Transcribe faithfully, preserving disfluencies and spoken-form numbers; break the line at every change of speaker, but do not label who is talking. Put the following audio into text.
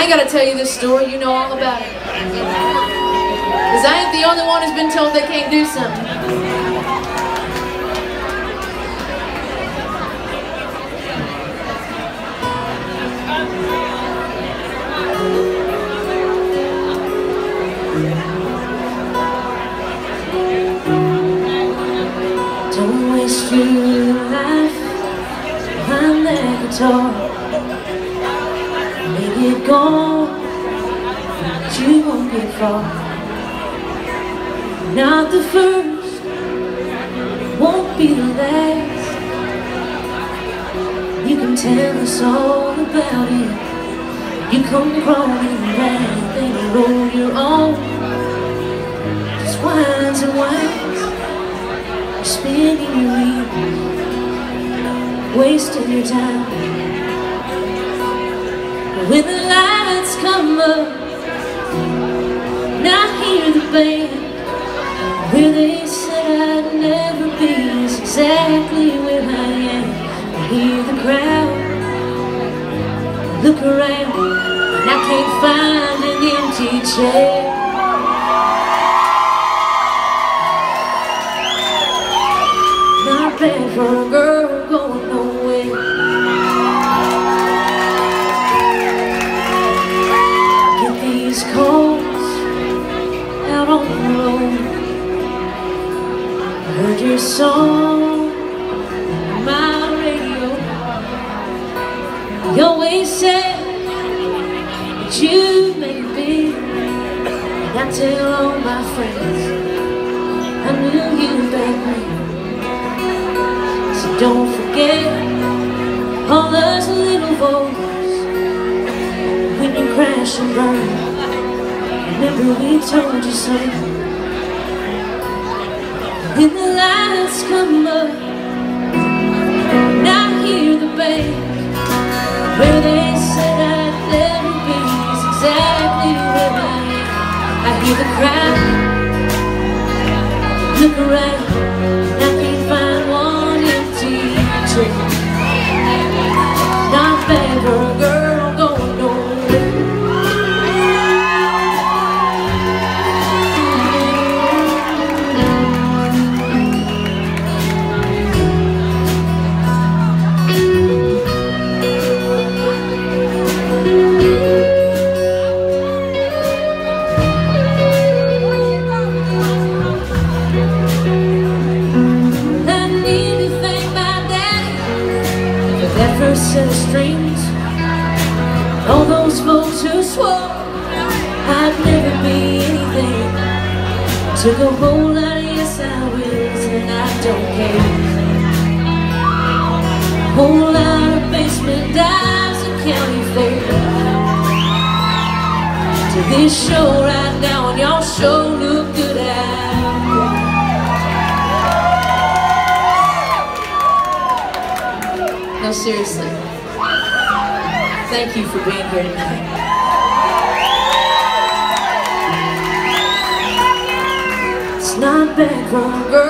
I gotta tell you this story, you know all about it. Because I ain't the only one who's been told they can't do something.
Don't waste your life behind that guitar. Make it gone, but you won't get far. Not the first, won't be the last. You can tell us all about it. You come crawling back, then you roll your own. Just winds and winds, spinning your wheels, wasting your time. But when the lights come up, now hear the band. Where they said I'd never be is exactly where I am. I hear the crowd, look around, and I can't find an empty chair. Not bad for a girl going nowhere. Get these calls out on the road. Heard your song on my radio. You always said that you make it big, and I tell all my friends I knew you back then. So don't forget all those little voices when you crash and burn. Remember we told you so. When the lights come up, now hear the band. Where they said I'd never be is exactly where I am. I hear the crowd, look around, and I can't find one empty chair. Not bad for a girl going nowhere. That first set of strings, all those folks who swore I'd never be anything, took a whole lot of yes I wills and I don't care. Whole lot of basement dives and county fair, to this show right now, and y'all sure look good out there.
No, seriously. Thank you for being here tonight.
It's not bad for a girl